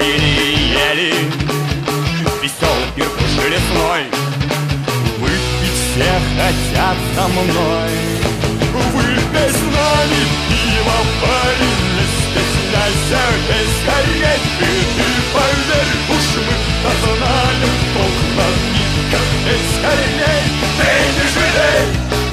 пили и ели, веселый пир кружили лесной. Выпить все хотят со мной. Выпей с нами пиво, парень, не стесняйся, пей скорей. И ты поверь, уж мы-то знаем толк в напитках. Пей скорей, пей, не жалей.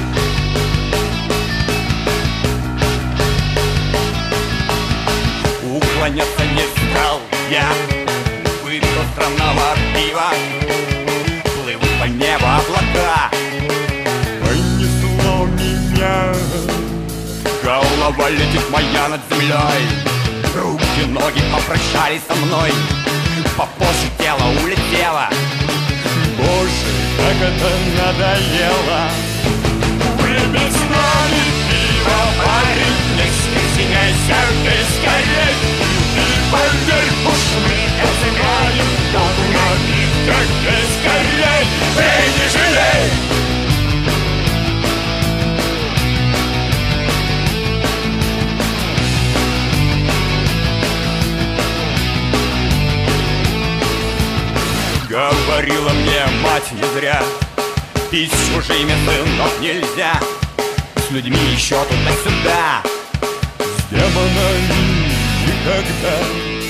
Уклоняться не стал я, выпил странного пива. Плывут по небу облака, понесло меня. Голова летит моя над землей, руки, ноги попрощались со мной, попозже тело улетело. Боже, как это надоело. Выпей с нами пиво, парень, не стесняйся, пей скорей. И поверь, уж мы знаем, толк в напитках. Пей скорей, пей, не жалей. Говорила мне мать не зря, пить с чужими, сынок, нельзя. С людьми еще туда-сюда, с демонами никогда.